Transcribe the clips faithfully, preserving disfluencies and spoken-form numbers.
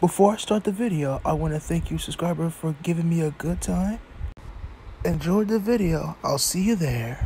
Before I start the video, I want to thank you, subscriber, for giving me a good time. Enjoy the video. I'll see you there.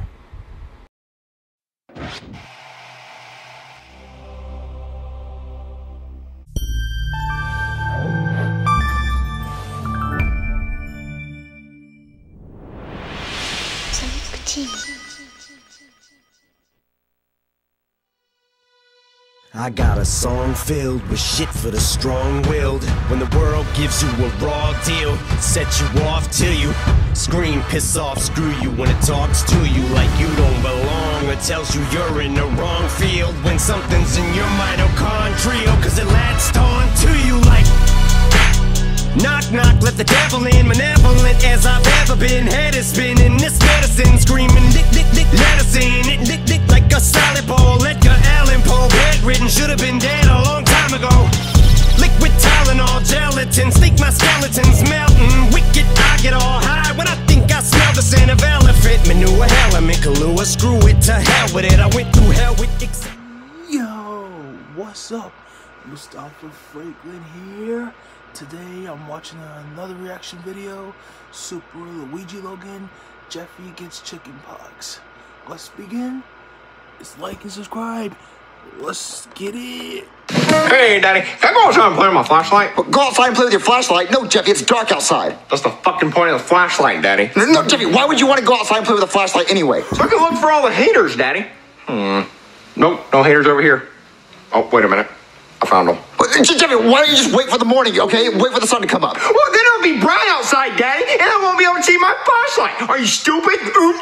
I got a song filled with shit for the strong-willed. When the world gives you a raw deal, set you off till you scream, piss off, screw you. When it talks to you like you don't belong, or tells you you're in the wrong field. When something's in your mitochondria, cause it latched on to you like knock, knock, let the devil in. Malevolent as I've ever been. Head is spinning, this medicine screaming, dick, dick, dick, medicine. It dick, dick, like a solid ball. Edgar Allan Poe, bedridden, should have been dead a long time ago. Liquid Tylenol, gelatin, sneak my skeletons melting. Wicked, I get all high when I think I smell the scent of elephant manure. Hell, I'm in Kahlua, screw it, to hell with it. I went through hell with ex- Yo, what's up? Mustafa Franklin here. Today I'm watching another reaction video. Super Luigi Logan, Jeffy gets chickenpox. Let's begin. It's like and subscribe. Let's get it. Hey, Daddy, can I go outside and play with my flashlight? Go outside and play with your flashlight? No, Jeffy, it's dark outside. That's the fucking point of the flashlight, Daddy. No, Jeffy, why would you want to go outside and play with a flashlight anyway? So I can look for all the haters, Daddy. Hmm. Nope, no haters over here. Oh, wait a minute. I found them. Jeffy, why don't you just wait for the morning, okay? Wait for the sun to come up. Well, then it'll be bright outside, Daddy, and I won't be able to see my flashlight. Are you stupid?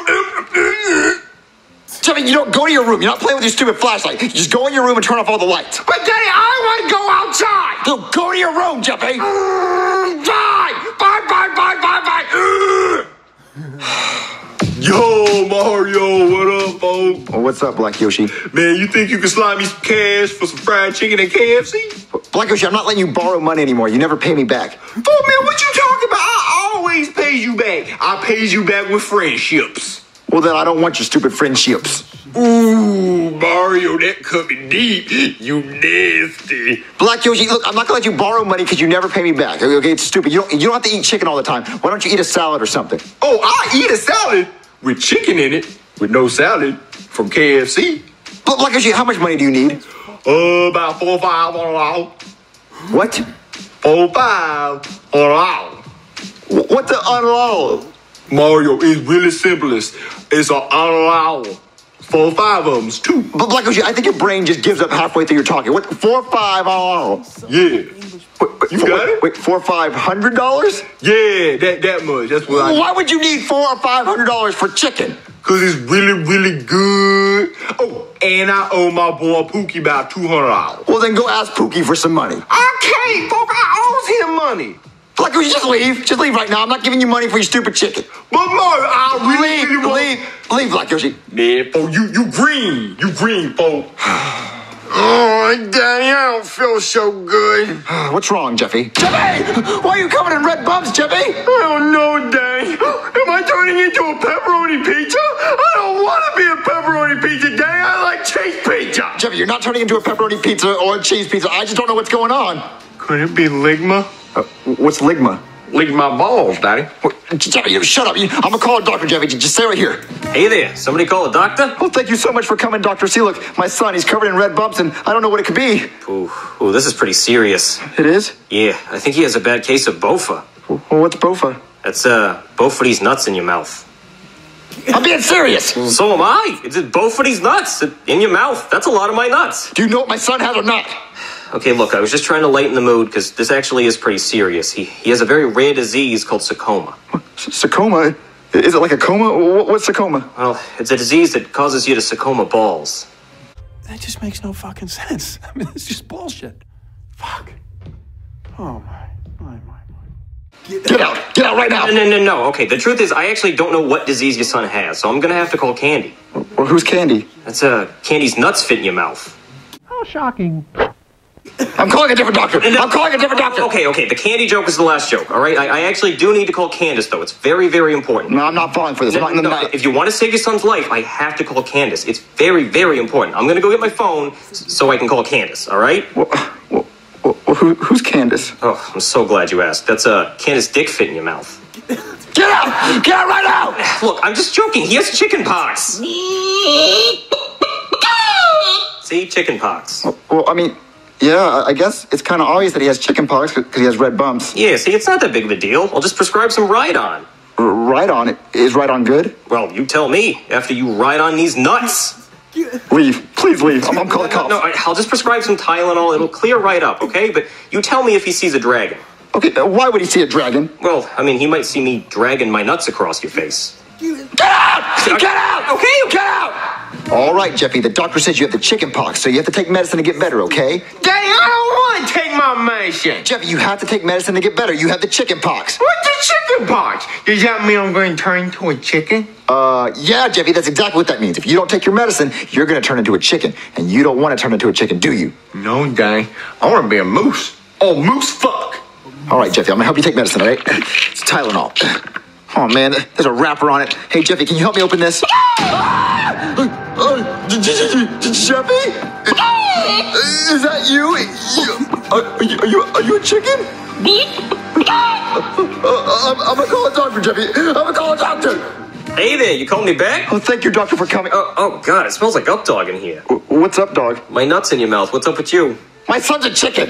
Jeffy, you don't go to your room. You're not playing with your stupid flashlight. You just go in your room and turn off all the lights. But, Daddy, I want to go outside. No, go to your room, Jeffy. Mm, bye. Bye, bye, bye, bye, bye. Yo, Mario, what up, folks? Oh, what's up, Black Yoshi? Man, you think you can slide me some cash for some fried chicken at K F C? Black Yoshi, I'm not letting you borrow money anymore. You never pay me back. Oh, man, what you talking about? I always pay you back. I pays you back with friendships. Well, then I don't want your stupid friendships. Ooh, Mario, that cut me deep. You nasty. Black Yoshi, look, I'm not gonna let you borrow money because you never pay me back. Okay, it's stupid. You don't, you don't have to eat chicken all the time. Why don't you eat a salad or something? Oh, I eat a salad with chicken in it, with no salad, from K F C. But Black Yoshi, how much money do you need? Uh, about four or five on a hour. What? Four or five on a hour. What the unallow? Mario, it's really simplest. It's an unallow. Four or five of them, too. But Black Yoshi, I think your brain just gives up halfway through your talking. What? Four or five unallow? Yeah. Wait, wait, You four, got it? Wait, four or five hundred dollars? Yeah, that that much. That's what I. Why would you need four or five hundred dollars for chicken? Cause it's really, really good. Oh, and I owe my boy Pookie about two hundred dollars. Well, then go ask Pookie for some money. I can't, folks. I owes him money. Black Yoshi, just leave. Just leave right now. I'm not giving you money for your stupid chicken. But Mario, I really, Leave, really want. leave, leave, Black Yoshi. Man, folks, you you green, you green, folks. Oh, Daddy, I don't feel so good. What's wrong, Jeffy? Jeffy! Why are you covered in red bumps, Jeffy? I don't know, Daddy. Am I turning into a pepperoni pizza? I don't want to be a pepperoni pizza, Daddy. I like cheese pizza. Jeffy, you're not turning into a pepperoni pizza or a cheese pizza. I just don't know what's going on. Could it be ligma? Uh, what's ligma? Lick my balls, Daddy. What? Jeffy, you shut up. You, I'm gonna call a doctor, Jeffy. Just stay right here. Hey there, somebody call a doctor? Oh, thank you so much for coming, Doctor C. Look, my son, he's covered in red bumps, and I don't know what it could be. Ooh, ooh, this is pretty serious. It is? Yeah, I think he has a bad case of bofa. Well, what's bofa? That's, uh, both of these nuts in your mouth. I'm being serious. So am I. It's both of these nuts in your mouth. That's a lot of my nuts. Do you know what my son has or not? Okay, look, I was just trying to lighten the mood because this actually is pretty serious. He he has a very rare disease called sarcoma. Sarcoma? Is it like a coma? What's sarcoma? Well, it's a disease that causes you to sarcoma balls. That just makes no fucking sense. I mean, it's just bullshit. Fuck. Oh my, my, my, my. Get, Get out! Get out right now! No, no, no, no. Okay, the truth is I actually don't know what disease your son has, so I'm gonna have to call Candy. Well, who's Candy? That's, uh, Candy's nuts fit in your mouth. How shocking. I'm calling a different doctor. I'm calling a different doctor. Okay, okay, the Candy joke is the last joke, all right? I, I actually do need to call Candace, though. It's very, very important. No, I'm not falling for this. I'm No, not, I'm no, not- if you want to save your son's life, I have to call Candace. It's very, very important. I'm going to go get my phone s- so I can call Candace, all right? Well, well, well, who, who's Candace? Oh, I'm so glad you asked. That's a uh, Candace dick fit in your mouth. Get out! Get out right now! Look, I'm just joking. He has chicken pox. See, chicken pox. Well, well, I mean, yeah, I guess it's kind of obvious that he has chicken pox because he has red bumps. Yeah, see, it's not that big of a deal. I'll just prescribe some Ride-On. R- Ride-On? Is Ride-On good? Well, you tell me. After you ride on these nuts. Leave. Please leave. I'm, I'm calling the cops. No, I- I'll just prescribe some Tylenol. It'll clear right up, okay? But you tell me if he sees a dragon. Okay, uh, why would he see a dragon? Well, I mean, he might see me dragging my nuts across your face. Get out! Get out! Okay, Get out! All right, Jeffy, the doctor says you have the chicken pox, so you have to take medicine to get better, okay? Daddy, I don't want to take my medicine. Jeffy, you have to take medicine to get better. You have the chicken pox. What's the chicken pox? Does that mean I'm going to turn into a chicken? Uh, yeah, Jeffy, that's exactly what that means. If you don't take your medicine, you're going to turn into a chicken. And you don't want to turn into a chicken, do you? No, Daddy. I want to be a moose. Oh, moose fuck. All right, Jeffy, I'm going to help you take medicine, all right? It's Tylenol. Oh, man, there's a wrapper on it. Hey, Jeffy, can you help me open this? Uh, Jeffy? Is that you? Are you, are you, are you a chicken? uh, I'm, I'm going to call a doctor, Jeffy. I'm going to call a doctor. Hey there, you called me back? Oh, thank you, doctor, for coming. Oh, oh God, it smells like up dog in here. What's up, dog? My nuts in your mouth. What's up with you? My son's a chicken.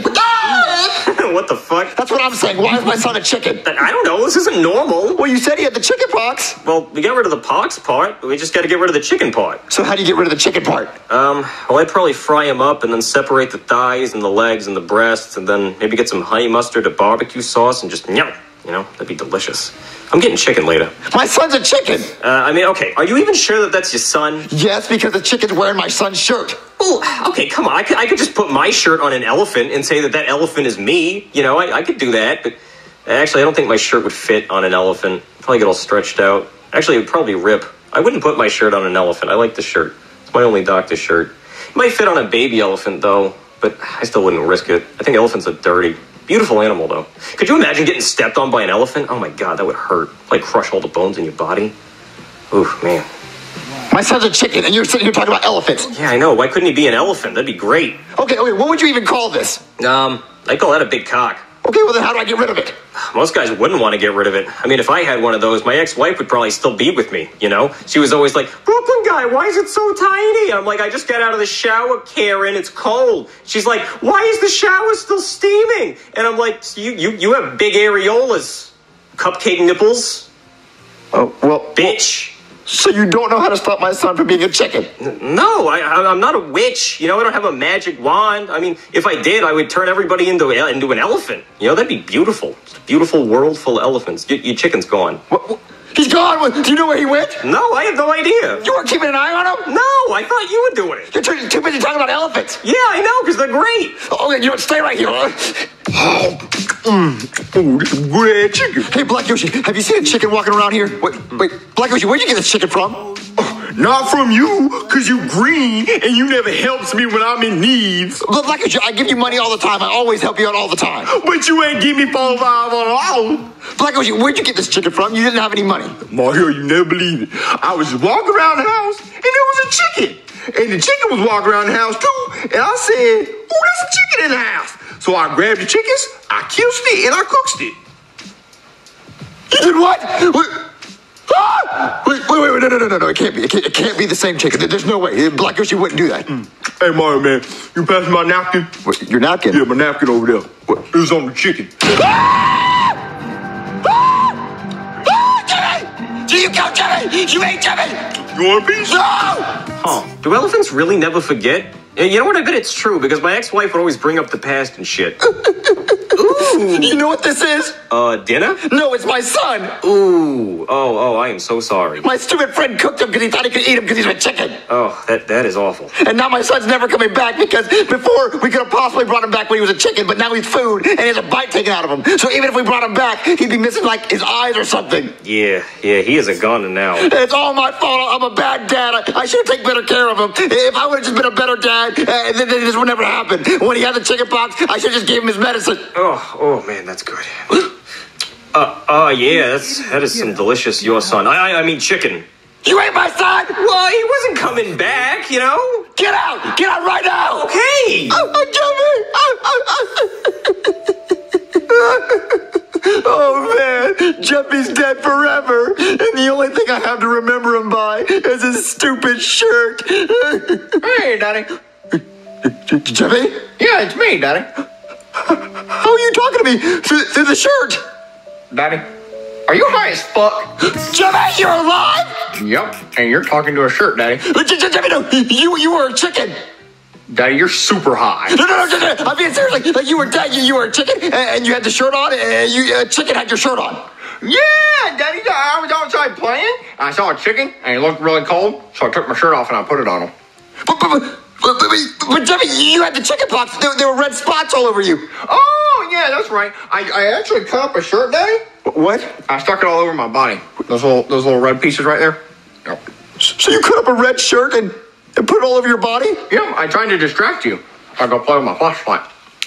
What the fuck? That's what I'm saying. Why is my son a chicken? I don't know. This isn't normal. Well, you said he had the chicken pox. Well, we got rid of the pox part. We just got to get rid of the chicken part. So how do you get rid of the chicken part? Um, well, I'd probably fry him up and then separate the thighs and the legs and the breasts and then maybe get some honey mustard or barbecue sauce and just, yum, you know, that'd be delicious. I'm getting chicken later. My son's a chicken. Uh, I mean, okay, are you even sure that that's your son? Yes, because the chicken's wearing my son's shirt. Well, okay, come on. I could, I could just put my shirt on an elephant and say that that elephant is me. You know, I, I could do that, but actually, I don't think my shirt would fit on an elephant. Probably get all stretched out. Actually, it would probably rip. I wouldn't put my shirt on an elephant. I like the shirt. It's my only doctor shirt. It might fit on a baby elephant, though, but I still wouldn't risk it. I think elephants are dirty. Beautiful animal, though. Could you imagine getting stepped on by an elephant? Oh, my God, that would hurt. Like, crush all the bones in your body. Oof, man. My son's a chicken, and you're sitting here talking about elephants. Yeah, I know. Why couldn't he be an elephant? That'd be great. Okay, okay, what would you even call this? Um, I'd call that a big cock. Okay, well then how do I get rid of it? Most guys wouldn't want to get rid of it. I mean, if I had one of those, my ex-wife would probably still be with me, you know? She was always like, Brooklyn guy, why is it so tiny? I'm like, I just got out of the shower, Karen, it's cold. She's like, why is the shower still steaming? And I'm like, you you, you have big areolas, cupcake nipples. Oh, well... Bitch. So you don't know how to stop my son from being a chicken? No, I, I'm not a witch. You know, I don't have a magic wand. I mean, if I did, I would turn everybody into into an elephant. You know, that'd be beautiful. It's a beautiful world full of elephants. Your, your chicken's gone. What, what? He's gone. Do you know where he went? No, I have no idea. You weren't keeping an eye on him? No, I thought you were doing it. You're too, too busy talking about elephants. Yeah, I know, because they're great. Oh, you know what? Stay right here. Oh, mm, oh, this is good chicken. Hey, Black Yoshi, have you seen a chicken walking around here? Wait, wait, Black Yoshi, where'd you get this chicken from? Oh, not from you, because you green and you never helps me when I'm in needs. Look, Black Yoshi, I give you money all the time. I always help you out all the time. But you ain't give me four five on all. Black Yoshi, where'd you get this chicken from? You didn't have any money. Mario, you never believe it. I was walking around the house and there was a chicken. And the chicken was walking around the house too. And I said, oh, there's a chicken in the house. So I grabbed the chickens, I killed it, and I cooked it. You did what? Wait, ah! wait, wait, wait, no, no, no, no, no, it can't be. It can't, it can't be the same chicken. There's no way. Black Yoshi wouldn't do that. Mm. Hey, Mario, man, you pass me my napkin? What, your napkin? Yeah, my napkin over there. What? It was on the chicken. Ah! Ah! Ah, Jimmy! Do you go, Jimmy? You ate Jimmy! You want a piece? No! Huh. Do elephants really never forget? You know what? I bet it's true, because my ex-wife would always bring up the past and shit. Ooh. You know what this is? Uh, dinner? No, it's my son. Ooh. Oh, oh, I am so sorry. My stupid friend cooked him because he thought he could eat him because he's a chicken. Oh, that that is awful. And now my son's never coming back because before we could have possibly brought him back when he was a chicken, but now he's food and he has a bite taken out of him. So even if we brought him back, he'd be missing like his eyes or something. Yeah, yeah, he isn't gone now. It's all my fault. I'm a bad dad. I, I should have taken better care of him. If I would have just been a better dad, uh, then, then this would never happen. When he had the chicken pox, I should have just gave him his medicine. Oh, oh man, that's good. Uh, oh uh, yeah, that's that is some delicious your son. I, I, I mean chicken. You ain't my son! Well, he wasn't coming back, you know? Get out! Get out right now! Okay! Oh, oh, Jeffy! Oh, man. Jeffy's dead forever. And the only thing I have to remember him by is his stupid shirt. Hey, Daddy. Jeffy? Yeah, it's me, Daddy. How are you talking to me through, through the shirt? Daddy, are you high as fuck? Jeffy, you're alive? Yep, and you're talking to a shirt, Daddy. Jeffy, no, you, you were a chicken. Daddy, you're super high. No, no, no, no, no. I'm being serious. Like, like you were dead. You, you were a chicken, and, and you had the shirt on, and you, uh, chicken had your shirt on. Yeah, Daddy, I was outside playing. I saw a chicken, and he looked really cold, so I took my shirt off and I put it on him. But, but, but, but, but, but Jeffy, you had the chicken pox. There, there were red spots all over you. Oh, yeah, that's right. I, I actually cut up a shirt, Daddy. What? I stuck it all over my body. Those little, those little red pieces right there. Yep. So you cut up a red shirt and, and put it all over your body? Yeah, I tried to distract you. I go play with my flashlight.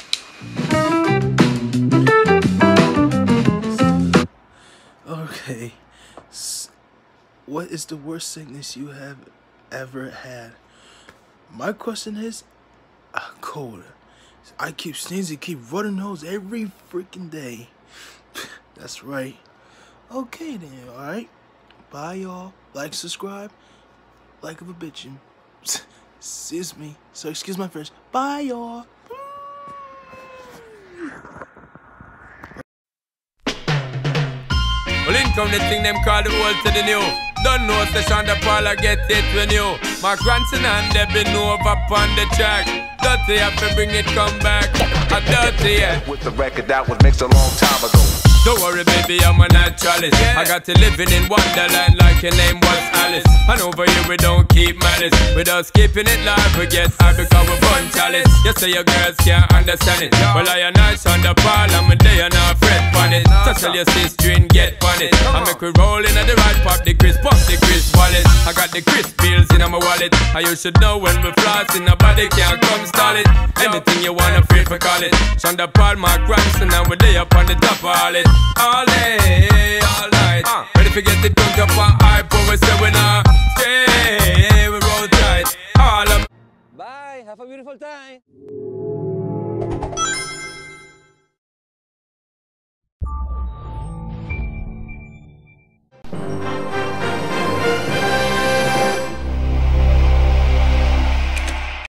Okay. What is the worst sickness you have ever had? My question is, uh, cold. I keep sneezing, keep running nose every freaking day. That's right. Okay then, alright? Bye y'all. Like, subscribe. Like of a bitchin'. Excuse me. So excuse my French. Bye y'all. Well, in come the thing them call the old to the new. Don't know session the parlor get it when you. My grandson and they been over on the track. Dirty have to bring it come back. A dirty yeah. With the record that was mixed a long time ago. Don't worry, baby, I'm a naturalist. Yeah. I got to living in Wonderland like your name was Alice. And over here we don't keep malice. With us keeping it live, we get high because we burn chalice. You say your girls can't understand it. Well, I a nice on the ball, I'm a day and I fret on it. So tell your sister and get on it. I make we roll in at the right pop the crisp, pop the crisp wallet. I got the crisp bills in my wallet. And you should know when we flossing, nobody can come stall it. Anything you wanna feel for call it. Shonda Paul, my grandson, and we're there up on the top of all it. All day, all night. Uh, ready to get it drunk up on high, but we say we not stay, we roll tight. All up. Bye, have a beautiful time.